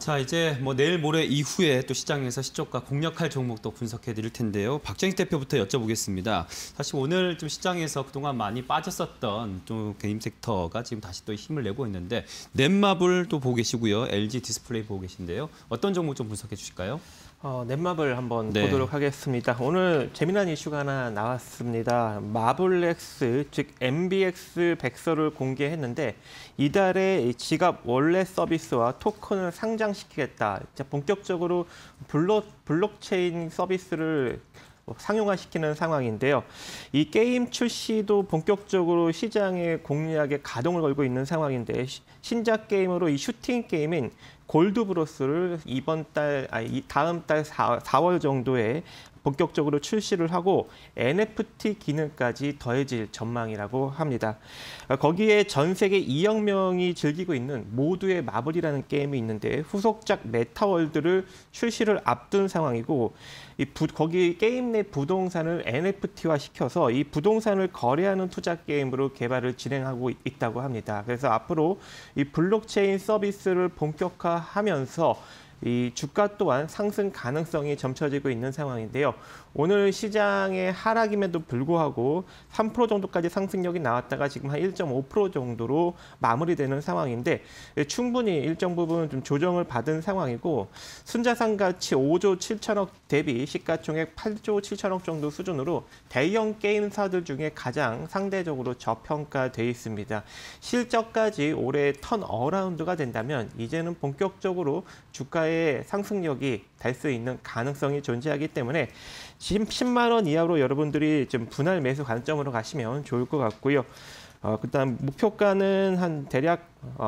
자, 이제 뭐 내일 모레 이후에 또 시장에서 시초가 공략할 종목도 분석해 드릴 텐데요. 박정익 대표부터 여쭤보겠습니다. 사실 오늘 좀 시장에서 그동안 많이 빠졌었던 좀 게임 섹터가 지금 다시 또 힘을 내고 있는데 넷마블 또 보고 계시고요. LG 디스플레이 보고 계신데요. 어떤 종목 좀 분석해 주실까요? 넷마블 한번 보도록 하겠습니다. 오늘 재미난 이슈가 하나 나왔습니다. 마블X, 즉 MBX 백서를 공개했는데 이달에 지갑 월렛 서비스와 토큰을 상장시키겠다. 본격적으로 블록체인 서비스를 상용화시키는 상황인데요. 이 게임 출시도 본격적으로 시장의 공략에 가동을 걸고 있는 상황인데 신작 게임으로 이 슈팅 게임인 골드브로스를 다음 달 4월 정도에 본격적으로 출시를 하고 NFT 기능까지 더해질 전망이라고 합니다. 거기에 전 세계 2억 명이 즐기고 있는 모두의 마블이라는 게임이 있는데 후속작 메타월드를 출시를 앞둔 상황이고 거기 게임 내 부동산을 NFT화 시켜서 이 부동산을 거래하는 투자 게임으로 개발을 진행하고 있다고 합니다. 그래서 앞으로 이 블록체인 서비스를 본격화하면서 이 주가 또한 상승 가능성이 점쳐지고 있는 상황인데요. 오늘 시장의 하락임에도 불구하고 3% 정도까지 상승력이 나왔다가 지금 한 1.5% 정도로 마무리되는 상황인데 충분히 일정 부분 좀 조정을 받은 상황이고 순자산 가치 5조 7천억 대비 시가총액 8조 7천억 정도 수준으로 대형 게임사들 중에 가장 상대적으로 저평가돼 있습니다. 실적까지 올해 턴어라운드가 된다면 이제는 본격적으로 주가의 상승력이 될 수 있는 가능성이 존재하기 때문에 지금 10만 원 이하로 여러분들이 좀 분할 매수 관점으로 가시면 좋을 것 같고요. 그다음 목표가는 한 대략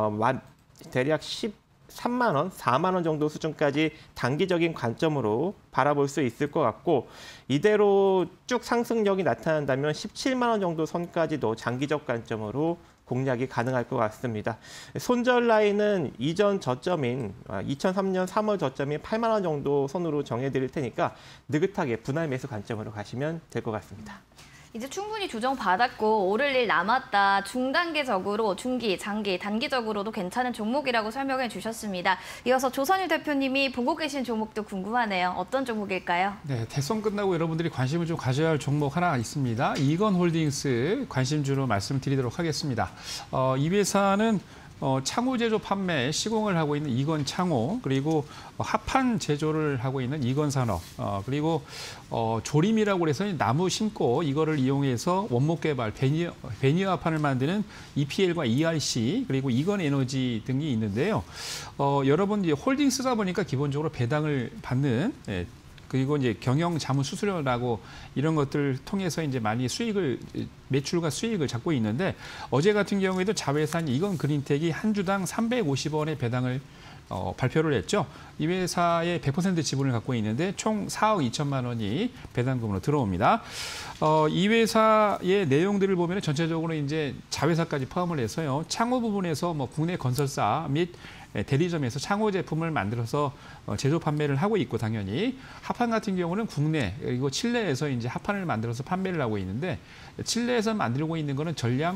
13만 원, 4만 원 정도 수준까지 단기적인 관점으로 바라볼 수 있을 것 같고 이대로 쭉 상승력이 나타난다면 17만 원 정도 선까지도 장기적 관점으로 공략이 가능할 것 같습니다. 손절 라인은 이전 저점인 2003년 3월 저점인 8만 원 정도 선으로 정해드릴 테니까 느긋하게 분할 매수 관점으로 가시면 될 것 같습니다. 이제 충분히 조정받았고 오를 일 남았다. 중단기적으로 중기, 장기, 단기적으로도 괜찮은 종목이라고 설명해 주셨습니다. 이어서 조선일 대표님이 보고 계신 종목도 궁금하네요. 어떤 종목일까요? 네, 대선 끝나고 여러분들이 관심을 좀 가져야 할 종목 하나 있습니다. 이건홀딩스 관심주로 말씀드리도록 하겠습니다. 이 회사는 창호 제조 판매 시공을 하고 있는 이건창호, 그리고 합판 제조를 하고 있는 이건산업, 그리고 조림이라고 해서 나무 심고 이거를 이용해서 원목 개발, 베니어 합판을 만드는 EPL과 ERC, 그리고 이건에너지 등이 있는데요. 여러분 이제 홀딩스다 보니까 기본적으로 배당을 받는 그리고 이제 경영 자문 수수료라고 이런 것들을 통해서 이제 많이 매출과 수익을 잡고 있는데 어제 같은 경우에도 자회사인 이건 그린텍이 한 주당 350원의 배당을 발표를 했죠. 이 회사의 100% 지분을 갖고 있는데 총 4억 2천만 원이 배당금으로 들어옵니다. 이 회사의 내용들을 보면 전체적으로 이제 자회사까지 포함을 해서요. 창호 부분에서 뭐 국내 건설사 및 대리점에서 창호 제품을 만들어서 제조 판매를 하고 있고 당연히 합판 같은 경우는 국내 그리고 칠레에서 이제 합판을 만들어서 판매를 하고 있는데 칠레에서 만들고 있는 거는 전량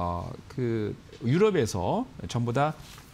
유럽에서 전부 다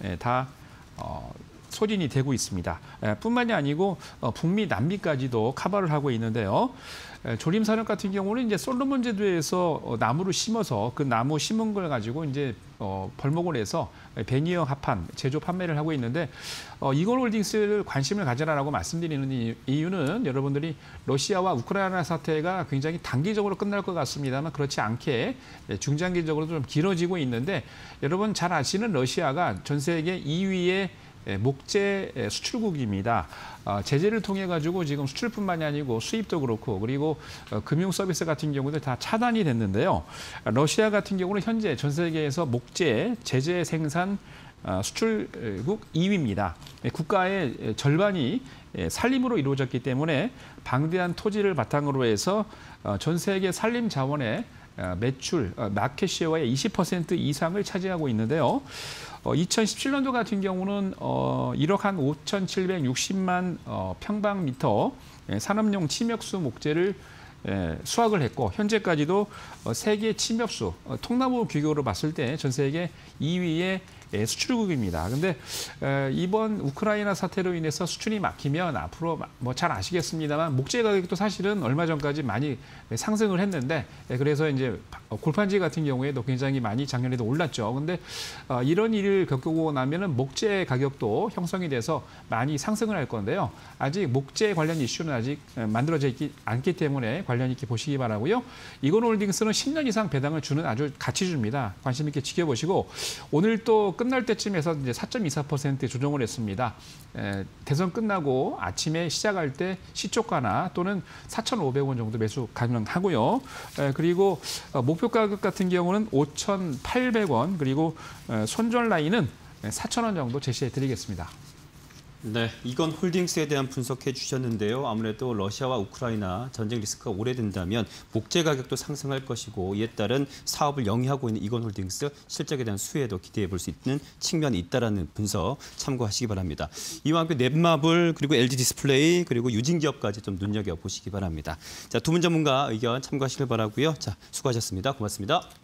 소진이 되고 있습니다. 뿐만이 아니고 북미, 남미까지도 커버를 하고 있는데요. 조림 산업 같은 경우는 이제 솔로몬 제도에서 나무를 심어서 그 나무 심은 걸 가지고 이제 벌목을 해서 베니어 합판 제조 판매를 하고 있는데 이건홀딩스를 관심을 가져라라고 말씀드리는 이유는 여러분들이 러시아와 우크라이나 사태가 굉장히 단기적으로 끝날 것 같습니다만 그렇지 않게 중장기적으로 좀 길어지고 있는데 여러분 잘 아시는 러시아가 전 세계 2위의 목재 수출국입니다. 제재를 통해 가지고 지금 수출뿐만이 아니고 수입도 그렇고 그리고 금융 서비스 같은 경우도 다 차단이 됐는데요. 러시아 같은 경우는 현재 전 세계에서 목재 제재 생산 수출국 2위입니다. 국가의 절반이 산림으로 이루어졌기 때문에 방대한 토지를 바탕으로 해서 전 세계 산림 자원의 매출, 마켓시어의 20% 이상을 차지하고 있는데요. 2017년도 같은 경우는 1억 한 5,760만 평방미터 산업용 침엽수 목재를 수확을 했고 현재까지도 세계 침엽수 통나무 규격으로 봤을 때 전 세계 2위의 수출국입니다. 근데 이번 우크라이나 사태로 인해서 수출이 막히면 앞으로 뭐 잘 아시겠습니다만 목재 가격도 사실은 얼마 전까지 많이 상승을 했는데 그래서 이제 골판지 같은 경우에도 굉장히 많이 작년에도 올랐죠. 근데 이런 일을 겪고 나면은 목재 가격도 형성이 돼서 많이 상승을 할 건데요. 아직 목재 관련 이슈는 아직 만들어져 있지 않기 때문에 관련 있게 보시기 바라고요. 이건홀딩스는 10년 이상 배당을 주는 아주 가치주입니다. 관심 있게 지켜보시고 오늘 또 끝날 때쯤에서 이제 4.24% 조정을 했습니다. 대선 끝나고 아침에 시작할 때 시초가나 또는 4,500원 정도 매수 가능하고요. 그리고 목표 가격 같은 경우는 5,800원 그리고 손절 라인은 4,000원 정도 제시해 드리겠습니다. 네, 이건 홀딩스에 대한 분석해 주셨는데요. 아무래도 러시아와 우크라이나 전쟁 리스크가 오래된다면 목재 가격도 상승할 것이고 이에 따른 사업을 영위하고 있는 이건 홀딩스 실적에 대한 수혜도 기대해 볼 수 있는 측면이 있다라는 분석 참고하시기 바랍니다. 이와 함께 넷마블 그리고 LG 디스플레이 그리고 유진기업까지 좀 눈여겨 보시기 바랍니다. 자, 두 분 전문가 의견 참고하시길 바라고요. 자, 수고하셨습니다. 고맙습니다.